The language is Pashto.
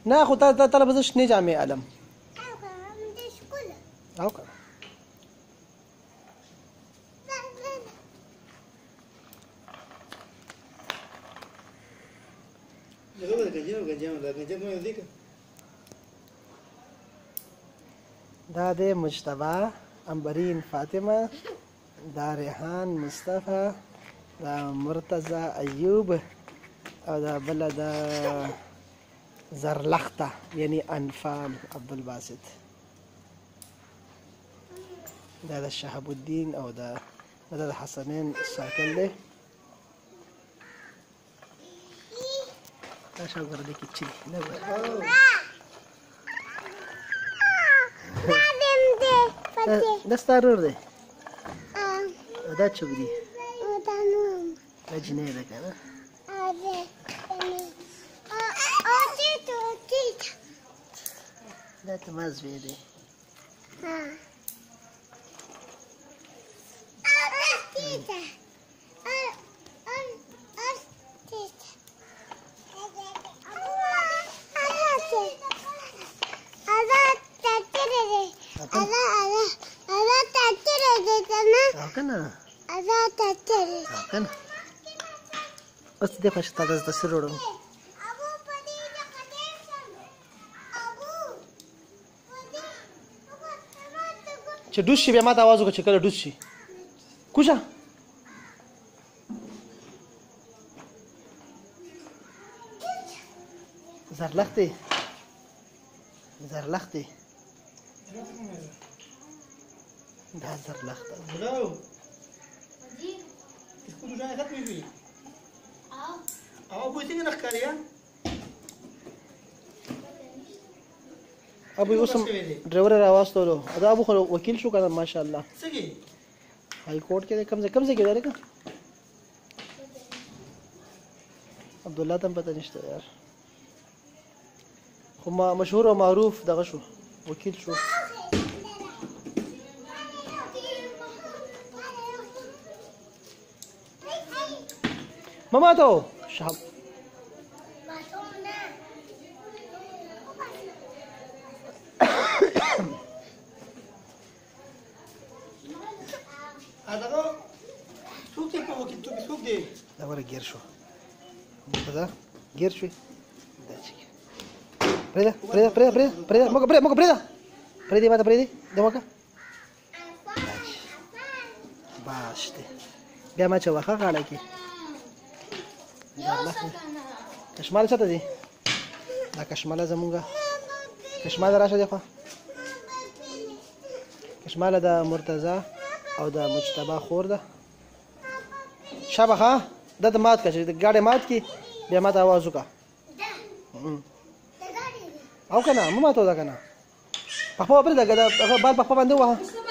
نه خو تا به زه شنې جامې الم او که دا دی مجتبی امبرین فاطمه دا ریحان مصطفی دا مرتضی ایوب او دا بله دا زرلخته یعنی انفال عبدالباسط دا د شهاب الدین او دا د حسنین ساکل دی دا شاوګر دی کې چي دا ستا ورور دی دا چوک دی دا جنۍ ده که نه دا زما زوی دی کنه اوس دې خوا شته د سر وړم چې ډوس شي بیا ما ته اواز وکړه چې کله ډوس شي کوشه زرلختې دا زرلخته ابو اوس هم ډرایور راواستولو دا ابو خو وکیل شو کنه ماشاءالله هائی کورټ کې کم ځای کې دی لکه عبدالله ته هم پته نشته یار خو مشهور او معروف دغه شو وکیل شو ماما تو شهاب دا ورا ګیر شو دا ګیر شو دا چې پرېدا موږ پرېدا ماته پرېدي دموکه باشته بیا ما چې واخه غاړه کې کشمال چاته دی دا کشماله زمونږه کشماله راشه دی خوا کشماله د مرتضی او د مجتبی خور ده شابه ښه دا د مات که چې د ګاډۍ مات کړي بیا ما ته اواز وکړه او که نه مه ماتوه ده که نه پخپله پرېږده هغه بال پخپله باندې ووهه